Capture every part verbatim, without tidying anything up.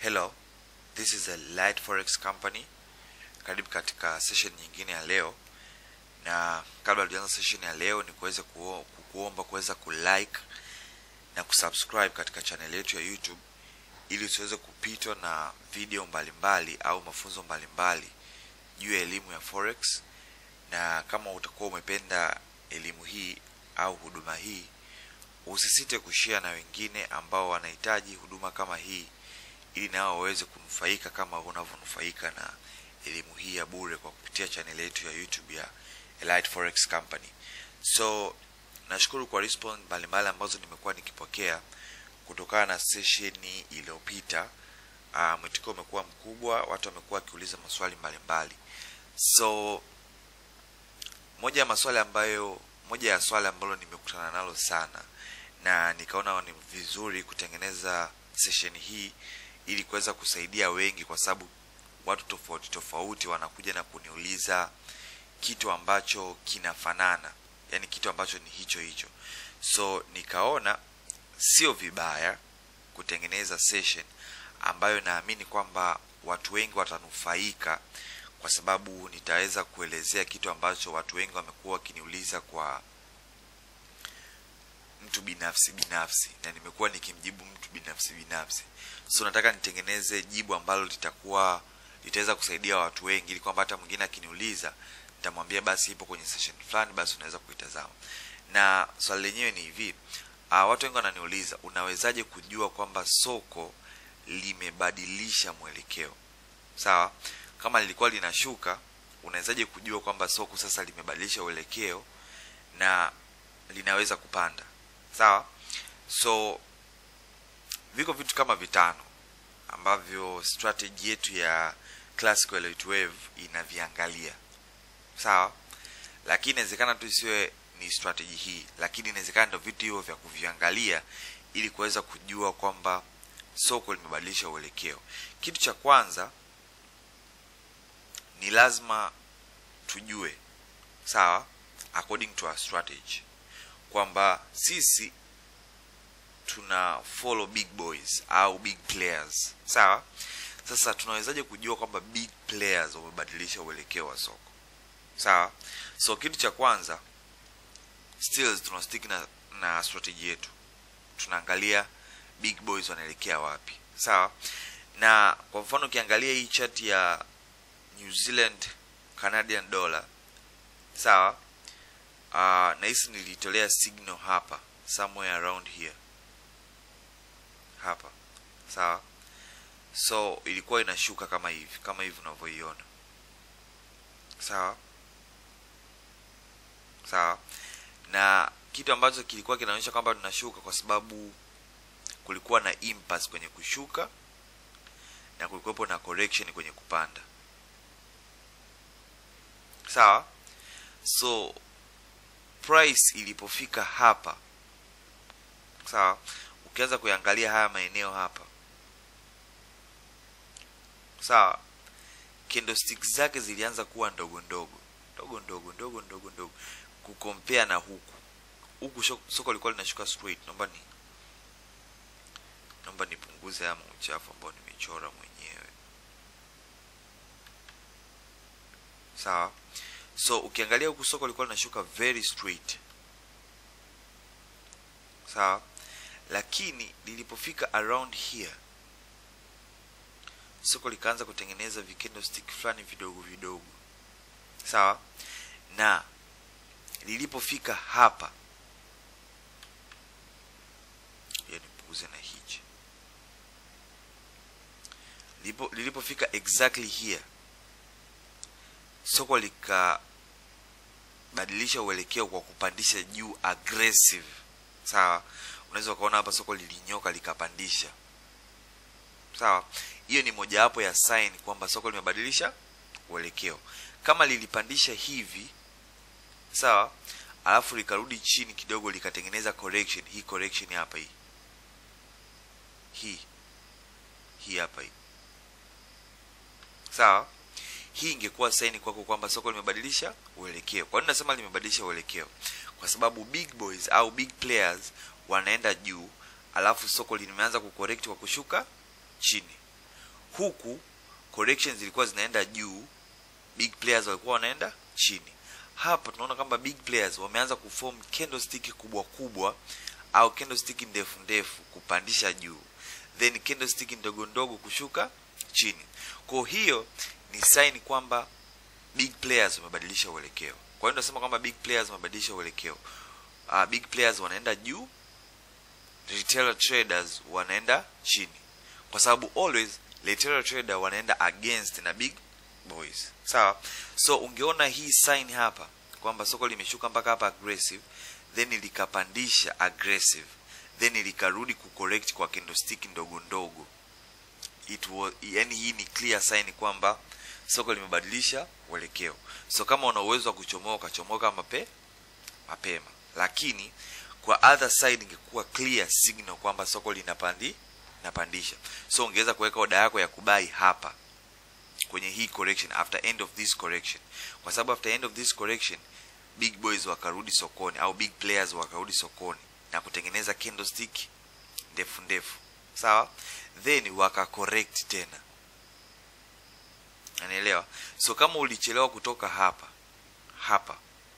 Hello, this is a Light Forex Company. Karibu katika session nyingine ya leo. Na kabla tuanze session ya leo ni kuweza kukuomba kuweza kulike na kusubscribe katika channel yetu ya YouTube ili usiweze kupitwa na video mbalimbali au mafunzo mbalimbali juu ya elimu ya forex. Na kama utakuwa umependa elimu hii au huduma hii, usisite kushare na wengine ambao wanahitaji huduma kama hii ili nao waweze kunufaika kama unavyonufaika na elimu hii ya bure kwa kupitia channel yetu ya YouTube ya Light Forex Company. So nashukuru kwa response mbalimbali ambazo nimekuwa nikipokea kutokana na session iliyopita. Uh, mwitiko umekuwa mkubwa, watu wamekuwa wakiuliza maswali mbalimbali. So moja ya maswali ambayo moja ya swali ambalo nimekutana nalo sana na nikaona ni vizuri kutengeneza session hii ili kuweza kusaidia wengi, kwa sababu watu tofauti tofauti wanakuja na kuniuliza kitu ambacho kinafanana, yani kitu ambacho ni hicho hicho. So nikaona sio vibaya kutengeneza session ambayo naamini kwamba watu wengi watanufaika, kwa sababu nitaweza kuelezea kitu ambacho watu wengi wamekuwa wakiniuliza kwa mtu binafsi binafsi, na nimekuwa nikimjibu mtu binafsi binafsi. So nataka nitengeneze jibu ambalo litakuwa litaweza kusaidia watu wengi, ili kwamba hata mwingine akiniuliza nitamwambia basi ipo kwenye session fulani, basi unaweza kuitazama. Na swali lenyewe ni hivi, uh, watu wengi wananiuliza unawezaje kujua kwamba soko limebadilisha mwelekeo? Sawa? Kama lilikuwa linashuka, unawezaje kujua kwamba soko sasa limebadilisha mwelekeo na linaweza kupanda? Sawa? So viko vitu kama vitano ambavyo strategy yetu ya Classical Elite Wave inaviangalia. Sawa? Lakini inawezekana tu isiwe ni strategy hii, lakini inawezekana ndio vitu hivyo vya kuviangalia ili kuweza kujua kwamba soko limebadilisha mwelekeo. Kitu cha kwanza ni lazima tujue, sawa, according to our strategy, kwamba sisi tuna follow big boys au big players. Sawa? Sasa tunawezaje kujua kwamba big players wamebadilisha mwelekeo wa soko? Sawa? So kitu cha kwanza, still tunastick na, na strategy yetu. Tunaangalia big boys wanaelekea wapi. Sawa? Na kwa mfano ukiangalia hii chart ya New Zealand Canadian dollar, sawa, uh, na hisi nilitolea signal hapa somewhere around here hapa. Sawa? So ilikuwa inashuka kama hivi, kama hivi unavyoiona. Sawa? Sawa? Na kitu ambacho kilikuwa kinaonyesha kwamba tunashuka kwa sababu kulikuwa na impasse kwenye kushuka na kulikuwepo na correction kwenye kupanda. Sawa? So price ilipofika hapa, sawa, ukianza kuangalia haya maeneo hapa, sawa, candlesticks zake zilianza kuwa ndogo ndogo ndogo ndogo ndogo ndogo ndogo kukompea na huku. Huku soko lilikuwa linashuka straight. Naomba ni naomba nipunguze haya uchafu ambao nimechora mwenyewe. Sawa? So ukiangalia huku soko lilikuwa linashuka very straight. Sawa? Lakini lilipofika around here, soko likaanza kutengeneza vikendlestick fulani vidogo vidogo. Sawa? Na lilipofika hapa, yani punguze na hichi, Lipo, lilipofika exactly here, soko lika badilisha uelekeo kwa kupandisha juu aggressive. Sawa? Unaweza kuona hapa soko lilinyoka likapandisha. Sawa? Hiyo ni moja hapo ya sign kwamba soko limebadilisha uelekeo. Kama lilipandisha hivi, sawa, alafu likarudi chini kidogo likatengeneza correction, hii correction hapa hii. Hii hii hapa hii. Sawa? Hii ingekuwa sign kwako kwamba soko limebadilisha uelekeo. Kwa nini nasema limebadilisha uelekeo? Kwa sababu big boys au big players wanaenda juu, alafu soko limeanza kucorrect kwa kushuka chini. huku corrections zilikuwa zinaenda juu, big players walikuwa wanaenda chini. Hapa tunaona kwamba big players wameanza kuform candlestick kubwa kubwa au candlestick ndefu ndefu kupandisha juu, then candlestick ndogo ndogo kushuka chini. Kwa hiyo ni sign kwamba big players wamebadilisha uelekeo. Kwa hiyo tunasema kwamba big players wamebadilisha uelekeo. Uh, big players wanaenda juu, retail traders wanaenda chini. Kwa sababu always retail trader wanaenda against na big boys. Sawa? So ungeona hii sign hapa kwamba soko limeshuka mpaka hapa aggressive, then likapandisha aggressive, then likarudi kucorrect kwa candlestick ndogo ndogo. It was, yani hii ni clear sign kwamba soko limebadilisha uelekeo. So kama una uwezo wa kuchomoka, chomoka mape mapema. Lakini kwa other side ingekuwa clear signal kwamba soko linapandi napandisha. So ungeweza kuweka order yako ya kubai hapa kwenye hii correction, after end of this correction. Kwa sababu after end of this correction big boys wakarudi sokoni au big players wakarudi sokoni na kutengeneza candlestick ndefu ndefu. Sawa? Then waka correct tena. Unaelewa? So kama ulichelewa kutoka hapa hapa,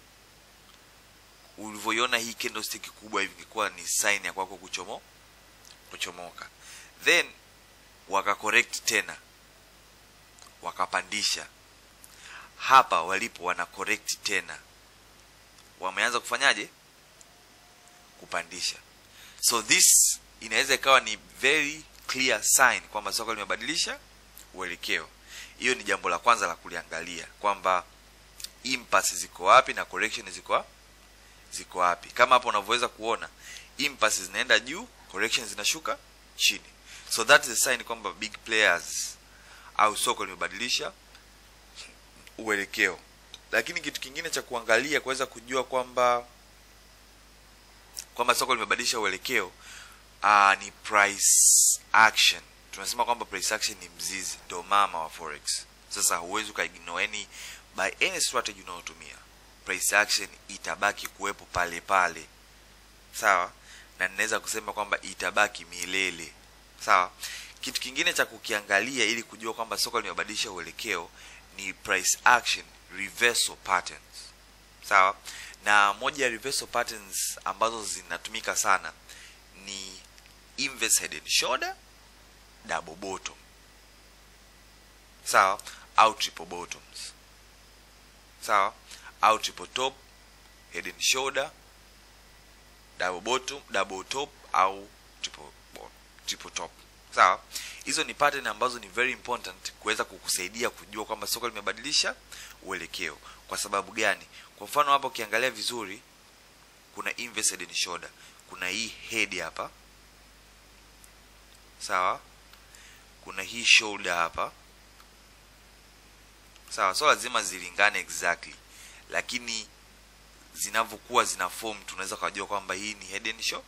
ulivyoiona hii candlestick kubwa hivi, ingekuwa ni sign ya kwako kuchomo kuchomoka. Then waka correct tena, wakapandisha. Hapa walipo wana correct tena, wameanza kufanyaje? Kupandisha. So this inaweza ikawa ni very clear sign kwamba soko limebadilisha uelekeo. Hiyo ni jambo la kwanza la kuliangalia, kwamba impasse ziko wapi na correction ziko ziko wapi. Kama hapo unavyoweza kuona, impasse zinaenda juu, corrections zinashuka chini. So that is a sign kwamba big players au soko limebadilisha uelekeo. Lakini kitu kingine cha kuangalia kuweza kujua kwamba kwamba soko limebadilisha uelekeo uh, ni price action. Tunasema kwamba price action ni mzizi, ndio mama wa forex. Sasa huwezi ukaignore any by any strategy unayotumia. Price action itabaki kuwepo pale pale. Sawa? Na ninaweza kusema kwamba itabaki milele. Sawa? Kitu kingine cha kukiangalia ili kujua kwamba soko limebadilisha uelekeo ni price action reversal patterns. Sawa? Na moja ya reversal patterns ambazo zinatumika sana ni inverse head and shoulder, double bottom. Sawa? Au triple bottoms. Sawa? Au triple top, head and shoulder, double bottom, double top au triple triple top. Sawa? Hizo ni pattern ambazo ni very important kuweza kukusaidia kujua kwamba soko limebadilisha uelekeo. Kwa sababu gani? Kwa mfano hapa ukiangalia vizuri, kuna inverse head and shoulder, kuna hii head hapa. Sawa? Kuna hii shoulder hapa. Sawa? So lazima zilingane exactly, lakini zinavyokuwa zina form tunaweza kujua kwamba hii ni head and shoulder.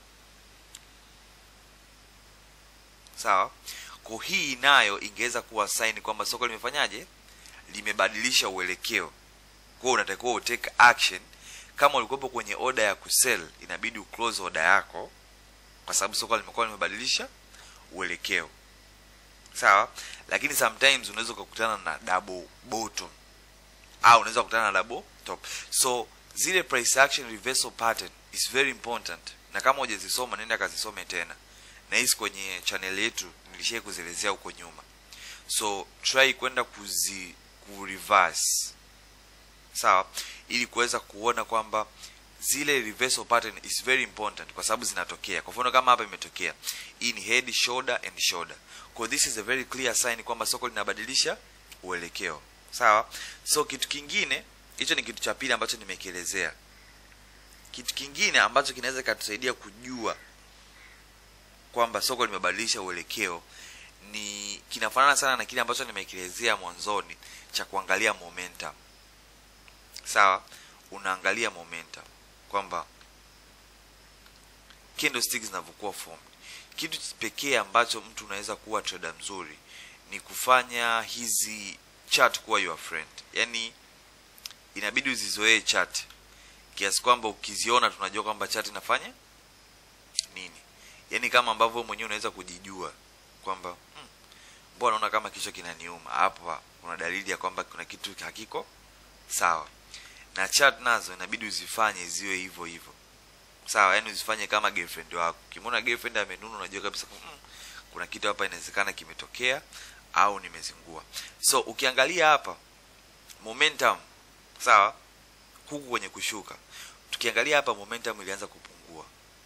Sawa? Kwa hii nayo ingeweza kuwa sign kwamba soko limefanyaje? Limebadilisha uelekeo. Kwa unatakiwa u take action. Kama ulikuwa kwenye order ya kusell, inabidi uclose order yako kwa sababu soko limekuwa limebadilisha uelekeo. Sawa? Lakini sometimes unaweza kukutana na double bottom au unaweza kukutana na double top. So zile price action reversal pattern is very important. Na kama hujazisoma nenda kazisome tena. Na hizi kwenye channel yetu nilishia kuzielezea huko nyuma. So try kwenda kuzi ku reverse. Sawa? Ili kuweza kuona kwamba zile reversal pattern is very important kwa sababu zinatokea. Kwa mfano kama hapa imetokea, hii ni head, shoulder and shoulder. So this is a very clear sign kwamba soko linabadilisha uelekeo. Sawa? So kitu kingine, hicho ni kitu cha pili ambacho nimekielezea. Kitu kingine ambacho kinaweza kutusaidia kujua kwamba soko limebadilisha uelekeo ni kinafanana sana na kile ambacho nimekielezea mwanzoni cha kuangalia momentum. Sawa? Unaangalia momentum kwamba candlesticks zinavyokuwa formed. Kitu pekee ambacho mtu unaweza kuwa trader mzuri ni kufanya hizi chart kuwa your friend. Yaani inabidi uzizoee chart kiasi kwamba ukiziona tunajua kwamba chart inafanya nini. Yaani kama ambavyo mwenyewe unaweza kujijua kwamba hmm, mbona naona kama kichwa kinaniuma hapa, kuna dalili ya kwamba kuna kitu hakiko sawa. Na chart nazo inabidi uzifanye ziwe hivyo hivyo. Sawa, yani usifanye kama girlfriend wako. Ukimwona girlfriend amenuna unajua kabisa mm, kuna kitu hapa inawezekana kimetokea au nimezingua. So ukiangalia hapa momentum, sawa, huku kwenye kushuka. Tukiangalia hapa momentum ilianza kupungua.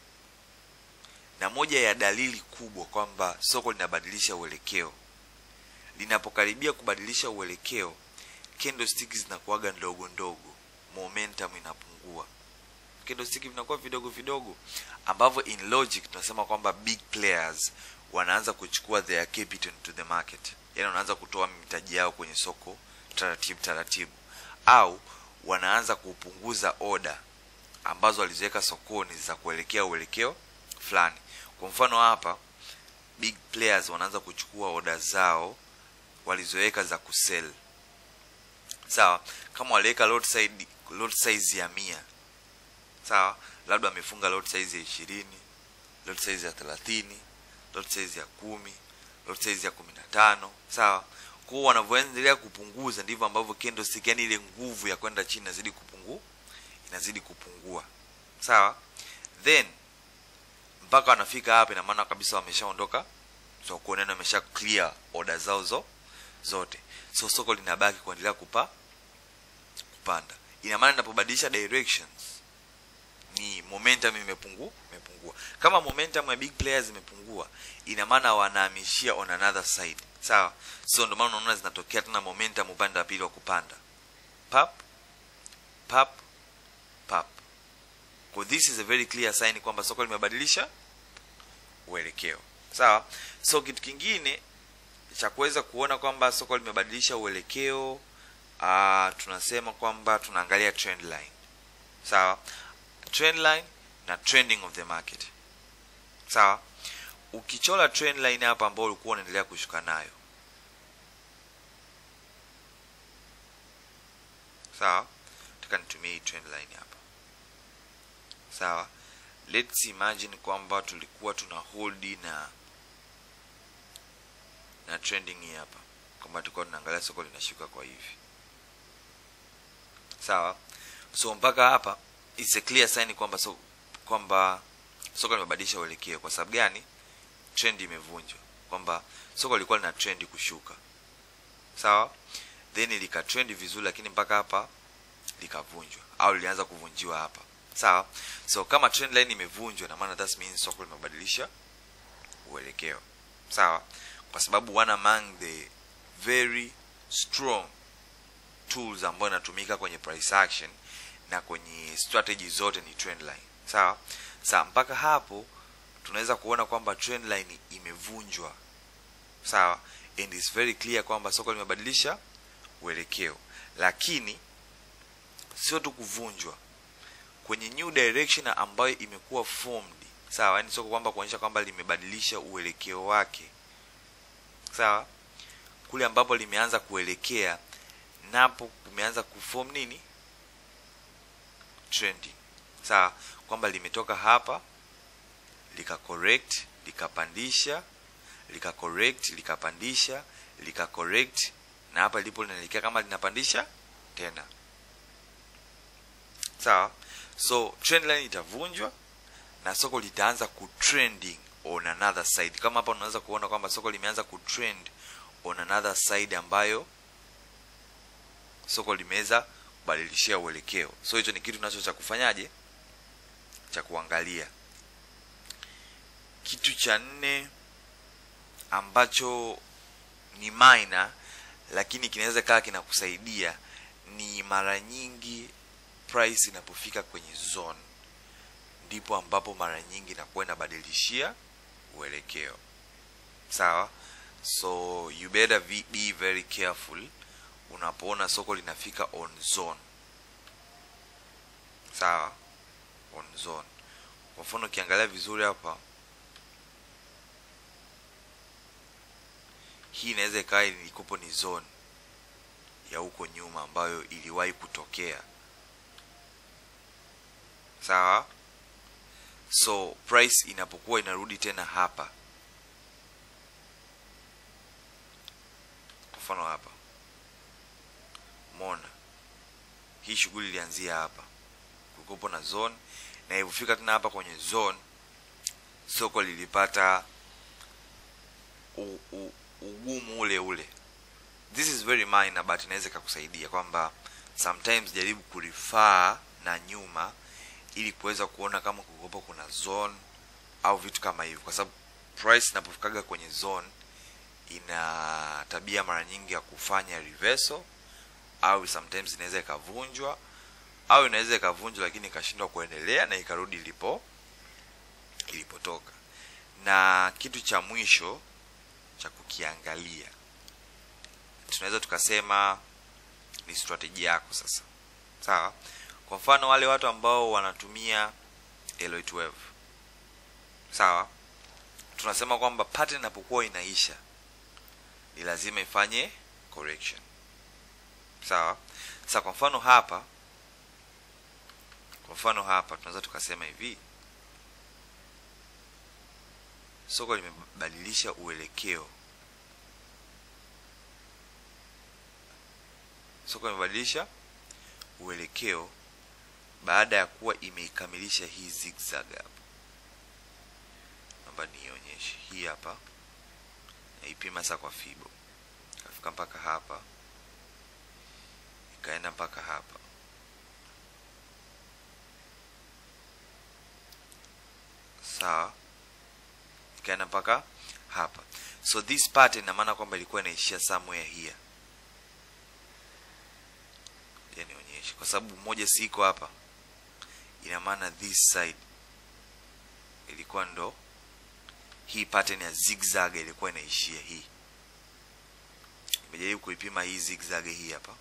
Na moja ya dalili kubwa kwamba soko linabadilisha uelekeo, linapokaribia kubadilisha uelekeo, candlesticks zinakuaga ndogo ndogo, momentum inapungua. Candlesticks vinakuwa vidogo vidogo, ambavyo in logic tunasema kwamba big players wanaanza kuchukua their capital to the market. Yaani wanaanza kutoa mitaji yao kwenye soko taratibu taratibu, au wanaanza kupunguza order ambazo waliziweka sokoni za kuelekea uelekeo fulani. Kwa mfano hapa big players wanaanza kuchukua order zao walizoweka za kusell. Sawa, kama waliweka lot size lot size ya mia, sawa, labda amefunga lot size ya ishirini, lot size ya thelathini, lot size ya kumi, lot size ya kumi na tano, sawa. Kwa hiyo wanavyoendelea kupunguza ndivyo ambavyo candlestick, yani ile nguvu ya kwenda chini inazidi kupungua, inazidi kupungua. Sawa? Then mpaka wanafika hapa, ina maana kabisa wameshaondoka soko, neno wamesha clear order zao zo zote. So soko linabaki kuendelea kupa kupanda. Ina maana ninapobadilisha directions ni momentum imepungua, imepungua. Kama momentum ya big players imepungua, ina maana wanahamishia on another side. Sawa? So ndio maana unaona zinatokea tena momentum upande wa pili wa kupanda. Pap pap pap. Kwa this is a very clear sign kwamba soko limebadilisha uelekeo. Sawa? So kitu kingine cha kuweza kuona kwamba soko limebadilisha uelekeo, uh, tunasema kwamba tunaangalia trend line. Sawa? Trend line na trending of the market. Sawa? Ukichola trend line hapa ambayo ulikuwa unaendelea kushuka nayo, sawa, nataka nitumie hii trend line hapa. Sawa, let's imagine kwamba tulikuwa tuna hold na na trending hii hapa, kwamba tulikuwa tunaangalia soko linashuka kwa hivi. Sawa, so mpaka hapa it's a clear sign kwamba so, kwamba soko limebadilisha uelekeo. Kwa sababu gani? Trend imevunjwa, kwamba soko lilikuwa lina trend kushuka. Sawa, then ilika trend vizuri, lakini mpaka hapa likavunjwa au lilianza kuvunjiwa hapa. Sawa, so kama trend line imevunjwa, na maana that means soko limebadilisha uelekeo. Sawa, kwa sababu one among the very strong tools ambayo inatumika kwenye price action na kwenye strategy zote ni trend line. Sawa, sasa mpaka hapo tunaweza kuona kwamba trend line imevunjwa. Sawa, and it's very clear kwamba soko limebadilisha uelekeo. Lakini sio tu kuvunjwa, kwenye new direction ambayo imekuwa formed. Sawa, yani soko kwamba kuonyesha kwamba limebadilisha uelekeo wake. Sawa, kule ambapo limeanza kuelekea napo kumeanza kuform nini? Trending. Sawa, kwamba limetoka hapa lika correct, likapandisha, lika correct, likapandisha, lika correct, na hapa lipo linaelekea kama linapandisha tena. Sawa, so trend line itavunjwa na soko litaanza kutrending on another side. Kama hapa unaweza kuona kwamba soko limeanza kutrend on another side ambayo soko limeweza kubadilishia uelekeo. So hicho ni kitu tunacho cha kufanyaje, cha kuangalia. Kitu cha nne ambacho ni minor lakini kinaweza kaa kinakusaidia ni mara nyingi price inapofika kwenye zone, ndipo ambapo mara nyingi inakuwa inabadilishia uelekeo. Sawa, so you better be very careful unapoona soko linafika on zone. Sawa, on zone. Kwa mfano ukiangalia vizuri hapa, hii inaweza ikawa ilikopo ni zone ya huko nyuma ambayo iliwahi kutokea. Sawa, so price inapokuwa inarudi tena hapa, mfano hapa, umeona hii shughuli ilianzia hapa, kulikuwa na zone, na ilipofika tena hapa kwenye zone, soko lilipata u, u, ugumu ule ule. This is very minor but inaweza kukusaidia kwamba sometimes jaribu kurefer na nyuma ili kuweza kuona kama kulikuwa kuna zone au vitu kama hivyo, kwa sababu price inapofikaga kwenye zone ina tabia mara nyingi ya kufanya reversal, au sometimes inaweza ikavunjwa, au inaweza ikavunjwa lakini ikashindwa kuendelea na ikarudi ilipo ilipotoka. Na kitu cha mwisho cha kukiangalia, tunaweza tukasema ni strategy yako sasa. Sawa? Kwa mfano wale watu ambao wanatumia L O twelve. Sawa? Tunasema kwamba pattern inapokuwa inaisha ni lazima ifanye correction. Sawa? Sasa kwa mfano hapa, kwa mfano hapa tunaweza tukasema hivi, soko limebadilisha uelekeo. Soko limebadilisha uelekeo baada ya kuwa imeikamilisha hii zigzag hapa. Naomba nionyeshe hii hapa. Naipima sasa kwa fibo. Kafika mpaka hapa. Ikaenda mpaka hapa. Sawa? Ikaenda mpaka hapa. So this pattern ina maana kwamba ilikuwa inaishia somewhere here. Yani onyesha, kwa sababu moja siko hapa, ina maana this side ilikuwa ndo hii pattern ya zigzag ilikuwa inaishia hii. Nimejaribu kuipima hii zigzag hii hapa,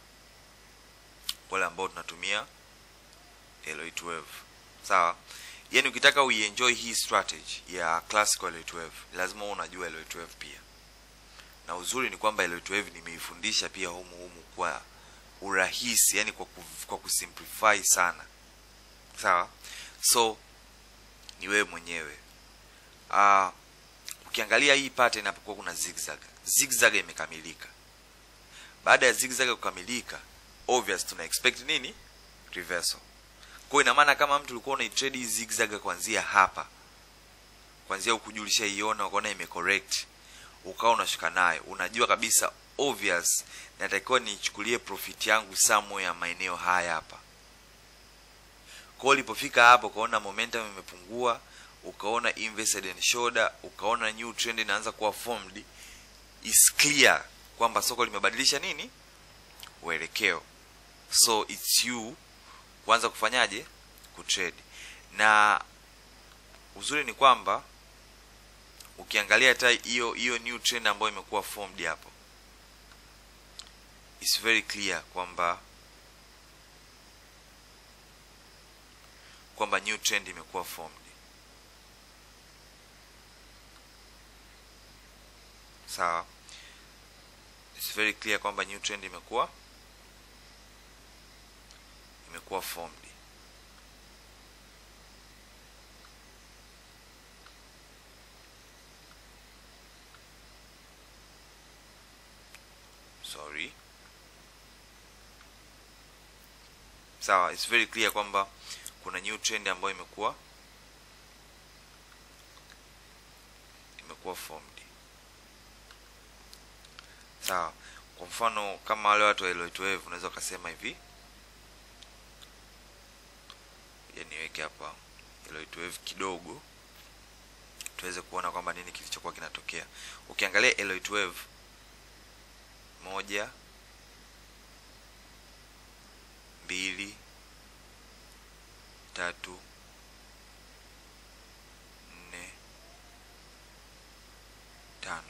wale ambao tunatumia L O twelve. Sawa? Yani ukitaka uenjoy hii strategy ya classical L O twelve, lazima unajua L O twelve pia. Na uzuri ni kwamba L O twelve nimeifundisha pia humu humu kwa urahisi, yani kwa ku, kwa kusimplify sana. Sawa? So ni wewe mwenyewe. Ah, uh, ukiangalia hii pattern inapokuwa kuna zigzag. Zigzag imekamilika. Baada ya zigzag kukamilika, obvious tuna expect nini? Reversal. Kwa ina maana kama mtu ulikuwa una trade zigzag kuanzia hapa, kuanzia ukujulisha iona ukaona ime correct, ukao unashika nayo, unajua kabisa obvious natakiwa nichukulie profit yangu somewhere ya maeneo haya hapa. Kwa ulipofika hapo ukaona momentum imepungua, ukaona inverted and shoulder, ukaona new trend inaanza kuwa formed, is clear kwamba soko limebadilisha nini? Uelekeo. So it's you kuanza kufanyaje? Kutrade. Na uzuri ni kwamba ukiangalia hata hiyo hiyo new trend ambayo imekuwa formed hapo, it's very clear kwamba kwamba new trend imekuwa formed. Sawa? It's very clear kwamba new trend imekuwa imekuwa formed. Sorry. Sawa, it's very clear kwamba kuna new trend ambayo imekuwa imekuwa formed. Sawa. Kwa mfano kama wale watu wa L O twelve unaweza kusema hivi. Ya niweke hapa L O twelve kidogo tuweze kuona kwamba nini kilichokuwa kinatokea. Ukiangalia L O twelve moja, mbili, tatu, nne, tano.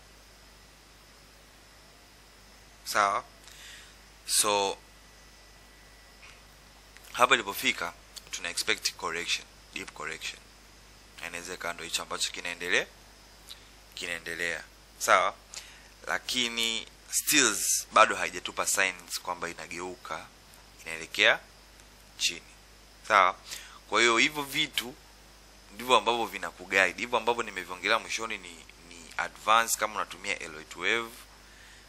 Sawa? So hapa ilipofika tuna expect correction, deep correction. Inaweza kando hicho ambacho kinaendelea kinaendelea. Sawa? Lakini stills bado haijatupa signs kwamba inageuka inaelekea chini. Sawa? Kwa hiyo hivyo vitu ndivyo ambavyo vinakuguide. Hivyo ambavyo nimeviongelea mwishoni ni ni advance kama unatumia L O twelve.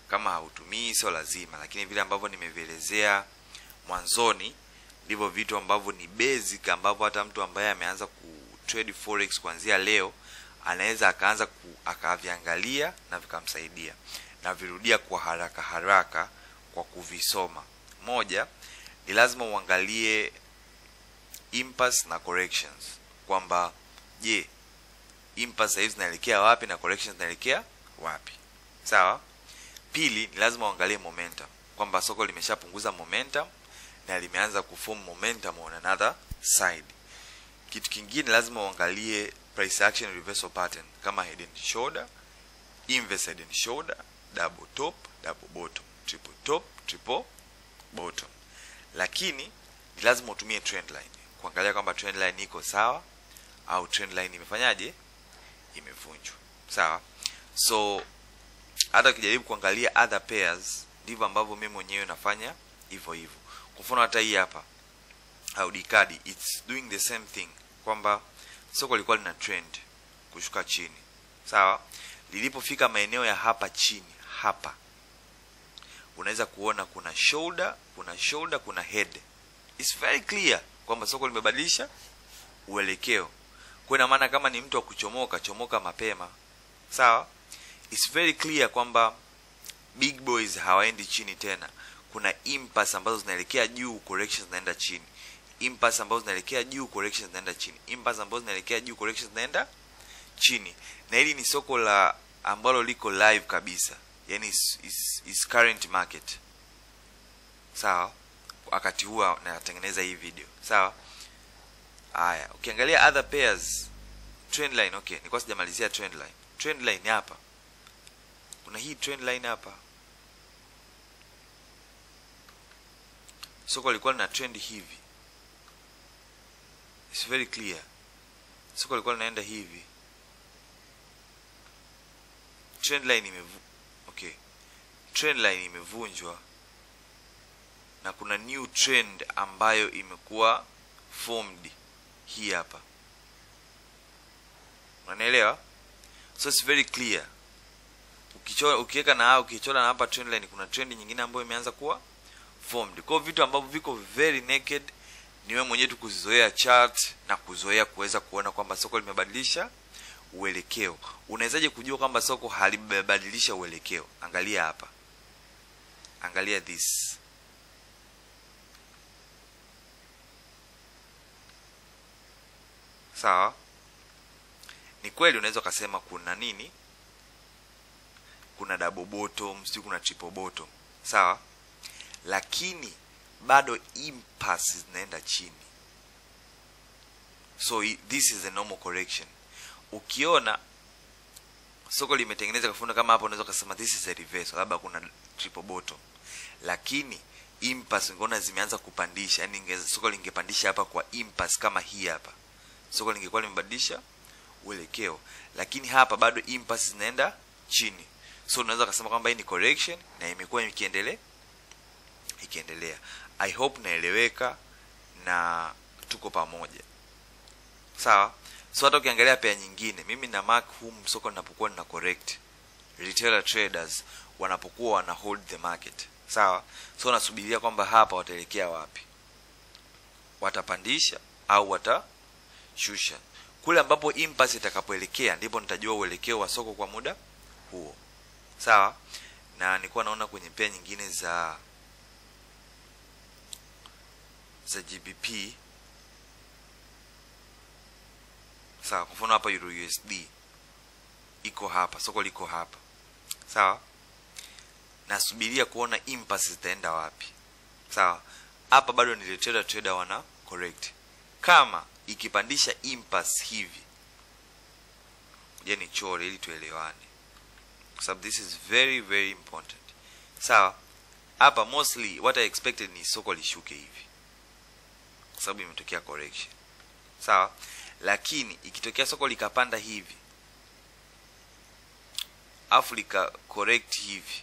Kama hautumii sio lazima, lakini vile ambavyo nimevielezea mwanzoni ndivyo vitu ambavyo ni basic ambavyo hata mtu ambaye ameanza ku trade forex kuanzia leo anaweza akaanza ku, akaviangalia na vikamsaidia. Na virudia kwa haraka haraka kwa kuvisoma. Moja, ni lazima uangalie impasse na corrections, kwamba je, impasse hizi zinaelekea wapi na corrections zinaelekea wapi. Sawa? Pili, ni lazima uangalie momentum, kwamba soko limeshapunguza momentum na limeanza kuform momentum on another side. Kitu kingine lazima uangalie price action reversal pattern, kama head and shoulder, inverse head and shoulder, double top, double bottom, triple top, triple bottom. Lakini ni lazima utumie trend line kuangalia kwamba trend line iko sawa au trend line imefanyaje, imevunjwa. Sawa? So hata ukijaribu kuangalia other pairs ndivyo ambavyo mimi mwenyewe nafanya hivyo hivyo. Kwa mfano hata hii hapa Audicard, it's doing the same thing, kwamba soko lilikuwa lina trend kushuka chini. Sawa? Lilipofika maeneo ya hapa chini hapa, unaweza kuona kuna shoulder, kuna shoulder, kuna head. It's very clear kwamba soko limebadilisha uelekeo. Kwa ina maana kama ni mtu wa kuchomoka, chomoka mapema. Sawa? It's very clear kwamba big boys hawaendi chini tena. Kuna impasse ambazo zinaelekea juu, corrections zinaenda chini. Impasse ambazo zinaelekea juu, corrections zinaenda chini. Impasse ambazo zinaelekea juu, corrections zinaenda chini. Na hili ni soko la ambalo liko live kabisa. Yani is, is, is current market. Sawa? Wakati huo natengeneza hii video. Sawa? Haya, ukiangalia other pairs, trend line, okay, nilikuwa sijamalizia trend line. Trend line hapa. Kuna hii trend line hapa. Soko lilikuwa lina trend hivi. It's very clear. Soko lilikuwa linaenda hivi. Trend line imevu okay. Trend line imevunjwa na kuna new trend ambayo imekuwa formed hii hapa. Unaelewa? So it's very clear. Ukichora ukiweka na ukichora na hapa trend line, kuna trend nyingine ambayo imeanza kuwa formed. Kwa vitu ambavyo viko very naked, ni wewe mwenyewe tu kuzizoea chart na kuzoea kuweza kuona kwamba soko limebadilisha uelekeo. Unawezaje kujua kwamba soko halibadilisha uelekeo? Angalia hapa. Angalia this. Sawa? Ni kweli unaweza kusema kuna nini? Kuna double bottom, sio kuna triple bottom. Sawa? Lakini bado impasse zinaenda chini. So this is a normal correction. Ukiona soko limetengeneza kafunda kama hapo, unaweza kusema this is a reversal, labda kuna triple bottom. Lakini impasse ungeona zimeanza kupandisha, yani ingeza soko lingepandisha hapa kwa impasse kama hii hapa, soko lingekuwa limebadilisha uelekeo. Lakini hapa bado impasse zinaenda chini. So unaweza kusema kwamba hii ni correction na imekuwa ikiendelea ikiendelea. I hope naeleweka na tuko pamoja. Sawa? So hata ukiangalia pair nyingine, mimi na mark hum soko ninapokuwa nina correct, retailer traders wanapokuwa wana hold the market. Sawa? So nasubiria kwamba hapa wataelekea wapi, watapandisha au watashusha. Kule ambapo impasse itakapoelekea ndipo nitajua uelekeo wa soko kwa muda huo. Sawa? Na nilikuwa naona kwenye pair nyingine za za G B P. Sawa, kwa mfano hapa Euro U S D iko hapa, soko liko hapa. Sawa? Nasubiria kuona impasse zitaenda wapi. Sawa? Hapa bado ni retailer trader wana correct. Kama ikipandisha impasse hivi, je, ni chore ili tuelewane. Kwa sababu this is very very important. Sawa? Hapa mostly what I expected ni soko lishuke hivi, kwa sababu imetokea correction. Sawa? Lakini ikitokea soko likapanda hivi, afu lika correct hivi,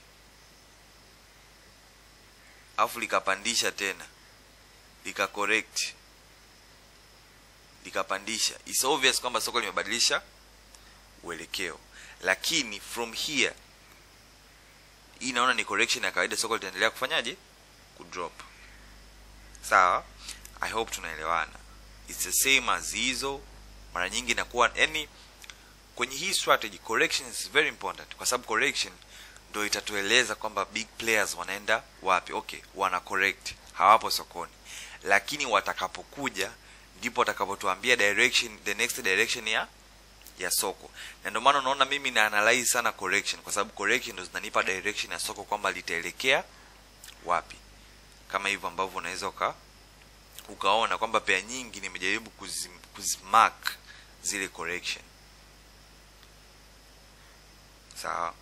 afu likapandisha tena, lika correct, likapandisha, it's obvious kwamba soko limebadilisha uelekeo. Lakini from here, hii naona ni correction ya kawaida, soko litaendelea kufanyaje? Kudrop. Sawa? I hope tunaelewana. It's the same as hizo. Mara nyingi inakuwa yani kwenye hii strategy correction is very important, kwa sababu correction ndio itatueleza kwamba big players wanaenda wapi. Okay, wana correct, hawapo sokoni, lakini watakapokuja ndipo watakapotuambia direction, the next direction ya ya soko. Na ndio maana unaona mimi na analyze sana correction, kwa sababu correction ndio zinanipa direction ya soko kwamba litaelekea wapi. Kama hivyo ambavyo unaweza uka ukaona kwamba pair nyingi nimejaribu kuzim, kuzimark zile correction. Sawa?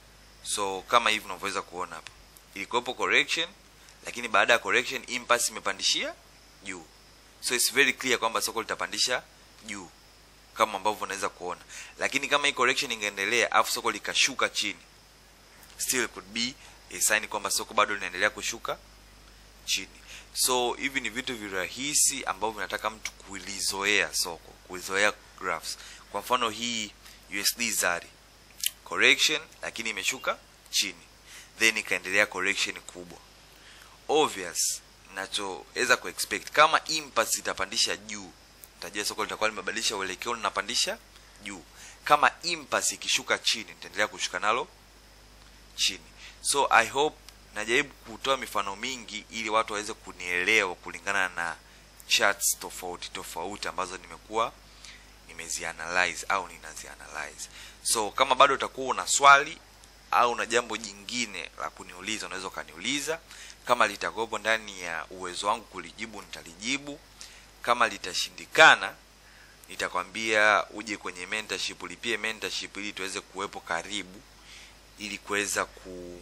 So kama hivi unavyoweza kuona hapa, ilikuwepo correction, lakini baada ya correction impulse imepandishia juu. So it's very clear kwamba soko litapandisha juu kama ambavyo unaweza kuona. Lakini kama hii correction ingeendelea afu soko likashuka chini, still could be a sign kwamba soko bado linaendelea kushuka chini. So hivi ni vitu virahisi ambavyo vinataka mtu kulizoea soko, kulizoea graphs. Kwa mfano hii U S D Zari, correction lakini imeshuka chini, then ikaendelea correction kubwa. Obvious, nachoweza kuexpect kama impulse itapandisha juu, tajia soko litakuwa limebadilisha uelekeo, linapandisha juu. Kama impulse ikishuka chini, nitaendelea kushuka nalo chini. So I hope najaribu kutoa mifano mingi ili watu waweze kunielewa kulingana na charts tofauti tofauti ambazo nimekuwa nimezianalyze au ninazianalyze. So kama bado utakuwa una swali au na jambo jingine la kuniuliza, unaweza kaniuliza. Kama litakopo ndani ya uwezo wangu kulijibu, nitalijibu. Kama litashindikana, nitakwambia uje kwenye mentorship, ulipie mentorship ili tuweze kuwepo karibu, ili kuweza ku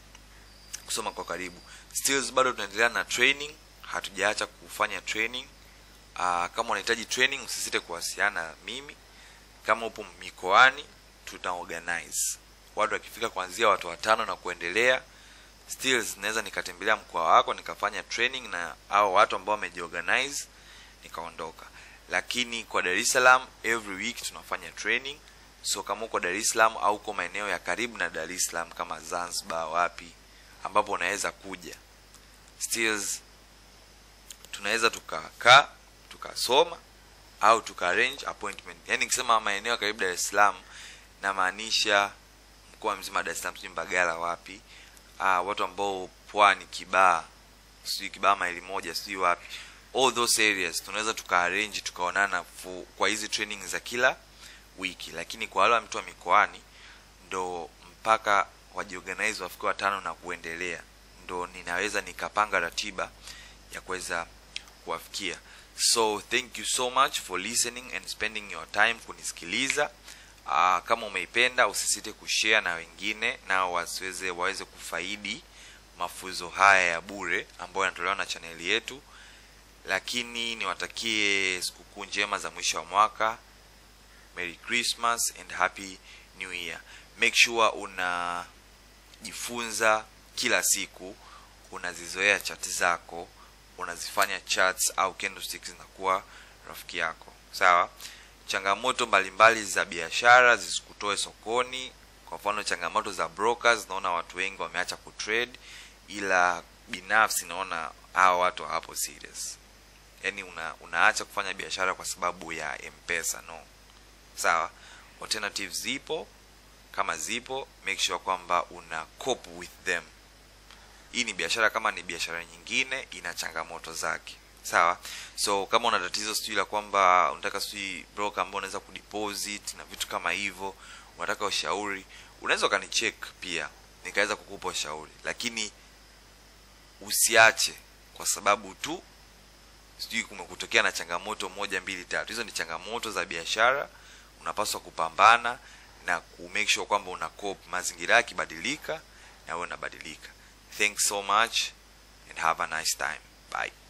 kusoma kwa karibu. Still bado tunaendelea na training, hatujaacha kufanya training. Uh, kama unahitaji training usisite kuwasiliana mimi. Kama upo mikoani, tuta organize. Watu wakifika kuanzia watu watano na kuendelea, still naweza nikatembelea mkoa wako nikafanya training na hao watu ambao wamejiorganize nikaondoka. Lakini kwa Dar es Salaam every week tunafanya training. So kama uko Dar es Salaam au uko maeneo ya karibu na Dar es Salaam kama Zanzibar wapi ambapo unaweza kuja, still tunaweza tukakaa tukasoma au tuka arrange appointment. Yani nikisema maeneo ya karibu Dar es Salaam na maanisha mkoa mzima Dar es Salaam, si Mbagala wapi, ah watu ambao Pwani, Kibaha, si Kibaha maili moja, si wapi, all those areas tunaweza tuka arrange tukaonana kwa hizi training za kila wiki. Lakini kwa wale mtu wa mikoani ndo mpaka wajiorganize wafike watano na kuendelea, ndo ninaweza nikapanga ratiba ya kuweza kuwafikia. So thank you so much for listening and spending your time kunisikiliza. Uh, kama umeipenda usisite kushare na wengine nao wasiweze waweze kufaidi mafunzo haya ya bure ambayo yanatolewa na channel yetu. Lakini niwatakie sikukuu njema za mwisho wa mwaka. Merry Christmas and Happy New Year. Make sure unajifunza kila siku, unazizoea chati zako, unazifanya charts au candlesticks zinakuwa rafiki yako. Sawa? Changamoto mbalimbali za biashara zisikutoe sokoni. Kwa mfano changamoto za brokers, naona watu wengi wameacha kutrade, ila binafsi naona hao watu hapo serious. Yaani una, unaacha kufanya biashara kwa sababu ya M-Pesa, no. Sawa? Alternatives zipo. Kama zipo, make sure kwamba una cope with them. Hii ni biashara kama ni biashara nyingine, ina changamoto zake. Sawa? So kama una tatizo sijui la kwamba unataka sijui broker ambao unaweza kudeposit na vitu kama hivyo, unataka ushauri, unaweza kanicheck pia nikaweza kukupa ushauri. Lakini usiache kwa sababu tu sijui kumekutokea na changamoto moja mbili tatu. Hizo ni changamoto za biashara, unapaswa kupambana na ku make sure kwamba una cope. Mazingira yakibadilika na wewe unabadilika. Thanks so much and have a nice time. Bye.